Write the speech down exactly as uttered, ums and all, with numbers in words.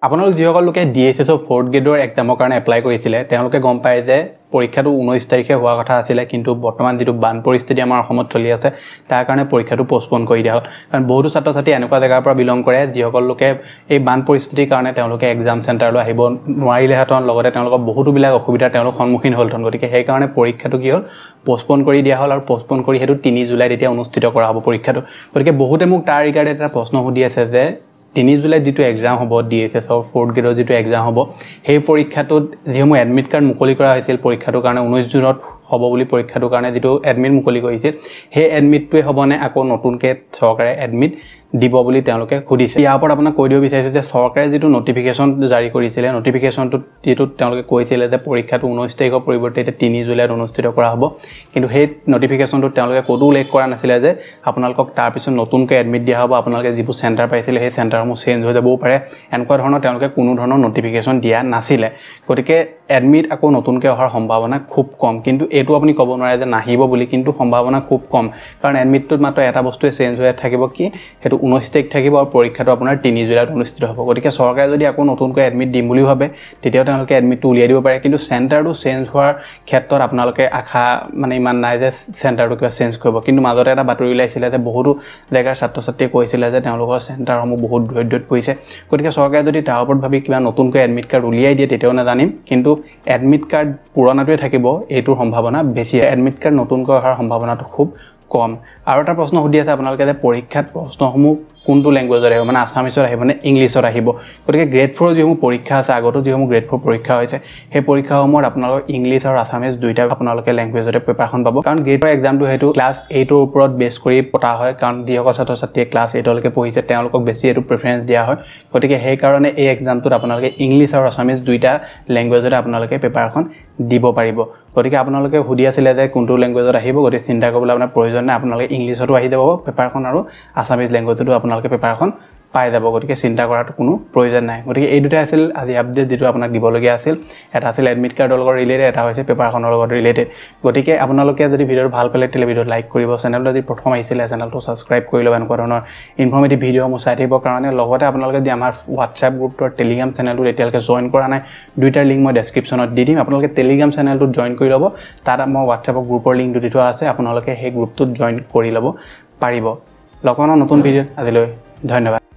আপোনালোক যিসকল লোকে ডি এইচ এছৰ ফ'ৰ্থ গ্ৰেডৰ এক্সামৰ কাৰণে এপ্লাই কৰিছিলে তেওঁলোকে গম পায় যে পৰীক্ষাটো ঊনৈছ তাৰিখে হোৱা কথা আছিলে কিন্তু বৰ্তমান যেটো বান পৰিস্থিতি আমাৰ অসমত চলি আছে তাৰ কাৰণে পৰীক্ষাটো পোষ্টপন কৰি দিয়া হ'ল কাৰণ বহুতো ছাত্ৰ ছাত্ৰী এনেকুৱা জায়গাৰ পৰা বিলং কৰে যিসকল লোকে এই বান পৰিস্থিতিৰ কাৰণে তেওঁলোকে এক্সাম চেণ্টাৰলৈ আহিব নোৱাৰিলে হেতন লগতে তেওঁলোকৰ বহুতো বিলাক অসুবিধাৰ তেওঁলোক সন্মুখীন হ'ল তন গতিকে সেই কাৰণে পৰীক্ষাটো কি হ'ল পোষ্টপন কৰি দিয়া হ'ল আৰু পোষ্টপন কৰি হেতু তিনি জুলাইত এতিয়া অনুষ্ঠিত কৰা হ'ব পৰীক্ষাটো গতিকে বহুতে মোক তাৰ ৰিগাৰ্ডে এটা প্ৰশ্ন সুধি আছে যে তিনি জুলাইত যেটো এক্সাম হ'ব ডি এইচ এছৰ ফ'ৰ্থ গ্ৰেডৰ যেটো এক্সাম হ'ব সেই পৰীক্ষাটোত যিসমূহ এডমিট কাৰ্ড মুকলি কৰা হৈছিল পৰীক্ষাটোৰ কাৰণে ঊনৈছ জুনত হ'ব বুলি পৰীক্ষাটোৰ কাৰণে যেটো এডমিট মুকলি কৰিছিল সেই এডমিটটোৱে হ'বনে আকৌ নতুনকৈ চৰকাৰে এডমিট দিব বুলি তেওঁলোকে খুদিছে ইয়াৰ ওপৰত আপোনাক কৈ দিব বিচাৰিছো যে চৰকাৰে যেটো নটিফিকেশন জাৰি কৰিছিলে নটিফিকেশনটো যেটো তেওঁলোকে কৈছিলে যে পৰীক্ষাটো ঊনৈছ তাৰিখৰ পৰিৱৰ্তে এটা তিনি জুলাইত অনুষ্ঠিত কৰা হ'ব কিন্তু সেই নটিফিকেশনটো তেওঁলোকে কোডো উল্লেখ কৰা নাছিলে যে আপোনালোকক তাৰ পিছত নতুনকৈ এডমিট দিয়া হ'ব আপোনালোকে যিবোৰ চেণ্টাৰ পাইছিলে সেই চেণ্টাৰসমূহ চেঞ্জ হৈ যাবও পাৰে এনেকুৱা ধৰণৰ তেওঁলোকে কোনো ধৰণৰ নটিফিকেশন দিয়া নাছিলে গতিকে এডমিট আকৌ নতুনকৈ অহাৰ সম্ভাৱনা খুব কম কিন্তু এটো আপুনি ক'ব নোৱাৰে যে নাহিব বুলি কিন্তু সম্ভাৱনা খুব কম কাৰণ এডমিটটোত মাত্ৰ এটা বস্তুৱে চেঞ্জ হৈ থাকিব কি হেতু ঊনৈছ তাৰিখ থাকিব আৰু পৰীক্ষাটো আপোনাৰ তিনি জুলাইত অনুষ্ঠিত হ'ব গতিকে চৰকাৰে যদি আকৌ নতুনকৈ এডমিট দিম বুলি ভাবে তেতিয়াও তেওঁলোকে এডমিটটো উলিয়াই দিব পাৰে কিন্তু চেণ্টাৰটো চেঞ্জ হোৱাৰ ক্ষেত্ৰত আপোনালোকে আশা মানে ইমান নাই যে চেণ্টাৰটো কিবা চেঞ্জ কৰিব কিন্তু মাজতে এটা বাতৰি ওলাইছিলে যে বহুতো জায়গাৰ ছাত্ৰ ছাত্ৰীয়ে কৈছিলে যে তেওঁলোকৰ চেণ্টাৰসমূহ বহুত দূৰৈত পৰিছে গতিকে চৰকাৰে যদি তাৰ ওপৰত ভাবি কিবা নতুনকৈ এডমিট কাৰ্ড উলিয়াই দিয়ে তেতিয়াও নাজানিম কিন্তু এডমিট কাৰ্ড পুৰণাটোৱে থাকিব এইটোৰ সম্ভাৱনা বেছি এডমিট কাৰ্ড নতুনকৈ অহাৰ সম্ভাৱনাটো খুব কম আৰু এটা প্ৰশ্ন সুধি আছে আপোনালোকে যে পৰীক্ষাত প্ৰশ্নসমূহ কোনটো ল্যাঙ্গুৱেজত আহিব মানে আসামিছত আহিব নে ইংলিছত আহিব গতিকে গ্ৰেড ফ'ৰ যিসমূহ পৰীক্ষা আছে আগতো যিসমূহ গ্ৰেড ফ'ৰ পৰীক্ষা হৈছে সেই পৰীক্ষাসমূহত আপোনালোকৰ ইংলিছ আৰু আসামিজ দুইটা আপোনালোকে ল্যাঙ্গুৱেজতে পেপাৰখন পাব কাৰণ গ্ৰেড ফ'ৰ এক্সামটো হেতু ক্লাছ এইটৰ ওপৰত বেছ কৰি পতা হয় কাৰণ যিসকল ছাত্ৰ ছাত্ৰীয়ে ক্লাছ এইটলৈকে পঢ়িছে তেওঁলোকক বেছি এটো প্ৰেফাৰেন্স দিয়া হয় গতিকে সেই কাৰণে এই এক্সামটোত আপোনালোকে ইংলিছ আৰু আসামিজ দুইটা ল্যাঙ্গুৱেজতে আপোনালোকে পেপাৰখন দিব পাৰিব গতিকে আপোনালোকে সুধি আছিল যে কোনটো ল্যাঙ্গুৱেজত আহিব গতিকে চিন্তা কৰিবলৈ আপোনাৰ প্ৰয়োজন নাই আপোনালোকে ইংলিছতো আহি যাব পেপাৰখন আৰু আসামিজ ল্যাঙ্গুৱেজতো আপোনালোকে পেপাৰখন পাই যাব গতিকে চিন্তা কৰাটো কোনো প্ৰয়োজন নাই গতিকে এই দুটা আছিল আজি আপডেট যেটো আপোনাক দিবলগীয়া আছিল এটা আছিল এডমিট কাৰ্ডৰ লগত ৰিলেটেড এটা হৈছে পেপাৰখনৰ লগত ৰিলেটেড গতিকে আপোনালোকে যদি ভিডিঅ ভাল পালে তেলে ভিডিঅ লাইক কৰিব চেনেলটো যদি প্ৰথম আহিছিল চেনেলটো সাবস্ক্ৰাইব কৰি ল'ব এনেকুৱা ধৰণৰ ইনফৰমেটিভ ভিডিঅ'সমূহ চাই থাকিবৰ কাৰণে লগতে আপোনালোকে যদি আমাৰ WhatsApp গ্ৰুপটোৰ টেলিগ্ৰাম চেনেলটো এতিয়ালৈকে জয়েন কৰা নাই দুইটাৰ লিংক মই ডেসক্ৰিপচনত দি দিম আপোনালোকে টেলিগ্ৰাম চেনেলটো জয়েন কৰি ল'ব তাত মই WhatsApp গ্ৰুপৰ লিংকটো দি থোৱা আছে আপোনালোকে সেই গ্ৰুপটোত জয়েন কৰি ল'ব পাৰিব লগনৰ নতুন ভিডিঅ' আজিলৈ ধন্যবাদ